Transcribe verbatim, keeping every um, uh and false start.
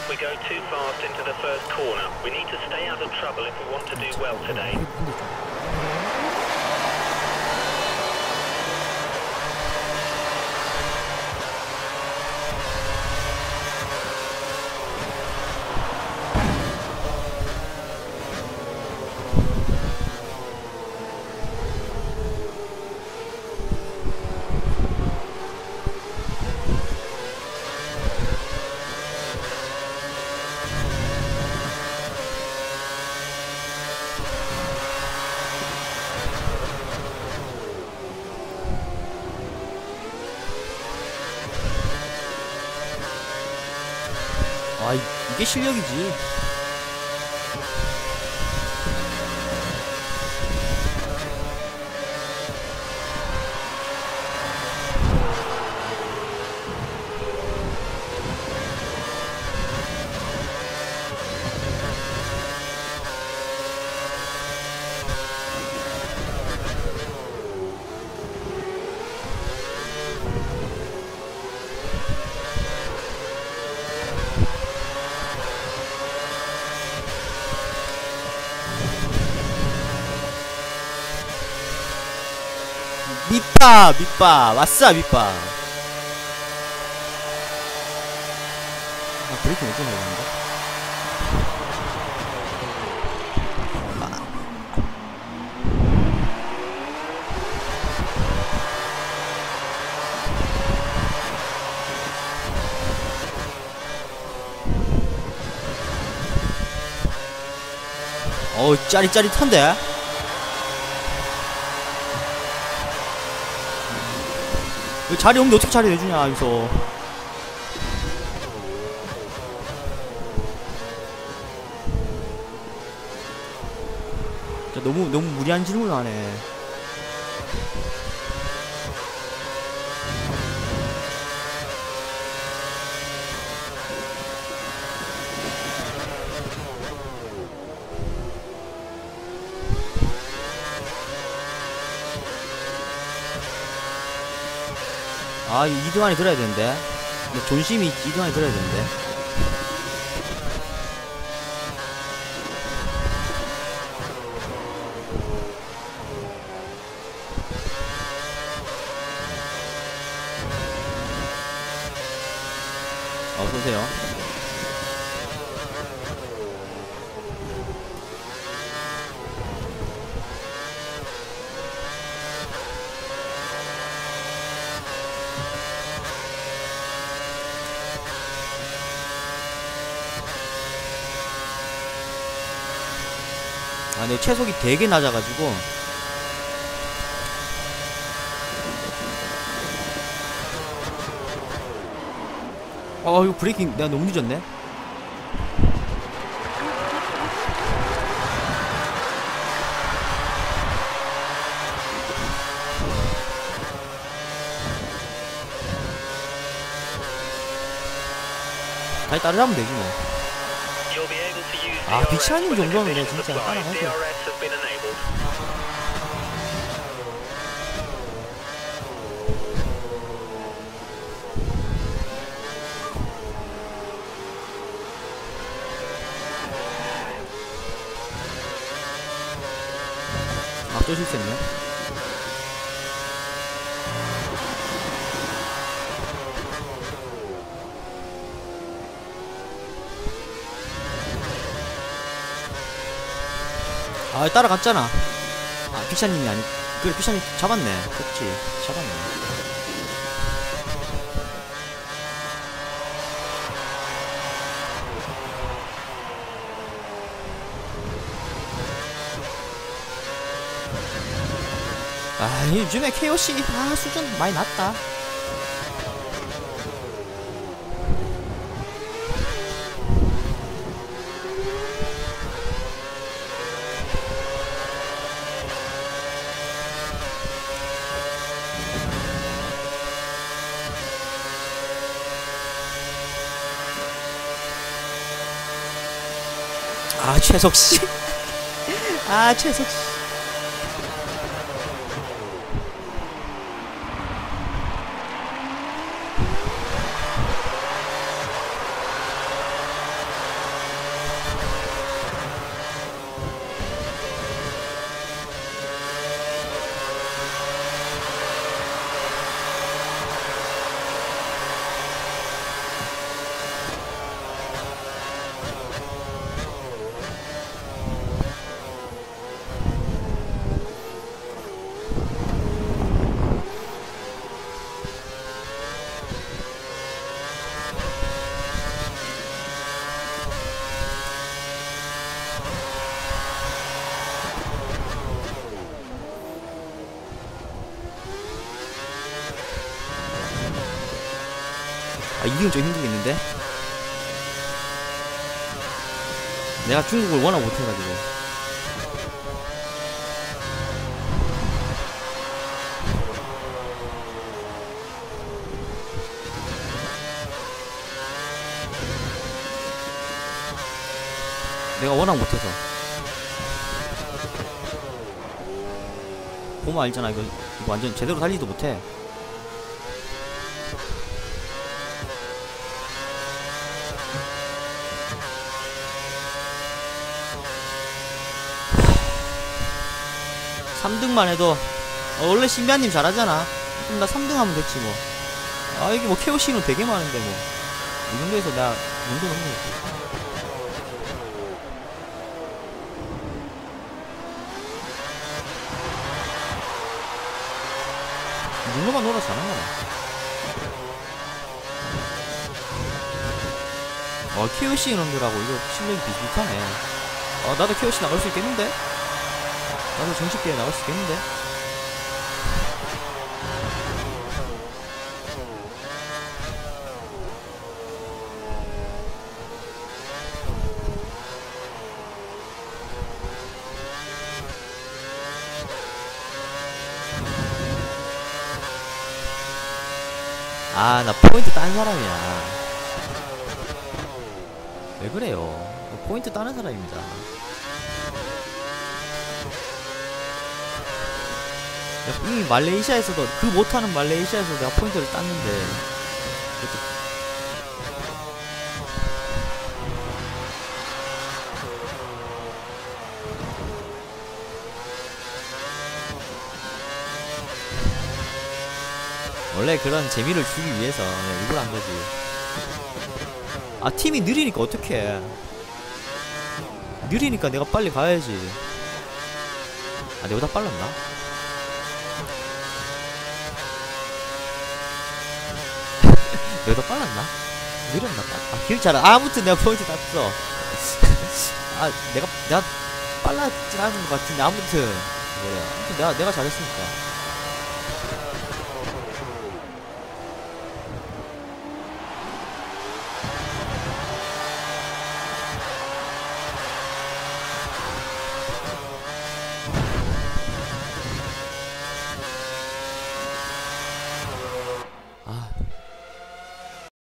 We go too fast into the first corner. We need to stay out of trouble if we want to do well today. 아, 이게 실력이지. 밑밥, 밑밥, 왔어, 밑밥. 아, 브레이킹 왜 끊어야 되는데? 어우, 짜릿짜릿한데? 자리 없는데 어떻게 자리 내주냐, 여기서. 진짜 너무, 너무 무리한 질문을 하네. 아, 이 등 안에 들어야 되는데. 존심이 이 등 안에 들어야 되는데. 어서오세요. 아, 내 최속이 되게 낮아가지고. 어, 이거 브레이킹 내가 너무 늦었네. 다시 따라잡으면 되지 뭐. 아, 비치하님 정도는 내가 진짜 따라가서. 아, 또 실수했네. 아, 따라갔잖아. 아, 피샤님이 아니. 그래, 피샤님 잡았네. 그렇지, 잡았네. 아, 요즘에 케이오씨 아, 수준 많이 낮다. 아, 최석씨. 아, 최석씨. 이건 좀 힘들겠는데? 내가 중국을 워낙 못해가지고. 내가 워낙 못해서. 보면 알잖아. 이거, 이거 완전 제대로 달리지도 못해. 삼 등만 해도 어, 원래 신비한님 잘하잖아. 그럼 나 삼 등 하면 됐지 뭐. 아 이게 뭐 케오씨는 되게 많은데 뭐 이 정도에서 나 이 정도 넘는 거지. 이 정도만 놀아서 잘한 거야. 어 케오씨 놈들하고 이거 실력이 비슷비슷하네. 어 나도 케오씨 나갈 수 있겠는데? 나도 정식대회 나갈 수 있겠는데? 아, 나 포인트 딴 사람이야. 왜 그래요? 포인트 따는 사람입니다. 이미 말레이시아에서도, 그 못하는 말레이시아에서 내가 포인트를 땄는데, 이렇게 원래 그런 재미를 주기 위해서 그냥 일부러 한 거지. 아, 팀이 느리니까 어떡해. 느리니까 내가 빨리 가야지. 아, 내보다 빨랐나? 내보다 빨랐나? 느렸나? 아, 길 잘, 아, 아무튼 내가 포인트 땄어. 아, 내가, 내가 빨랐진 않은 것 같은데, 아무튼. 뭐야. 아무튼 내가, 내가 잘했으니까.